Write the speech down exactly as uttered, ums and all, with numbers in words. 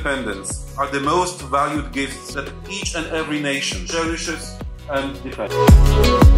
independence are the most valued gifts that each and every nation cherishes and defends.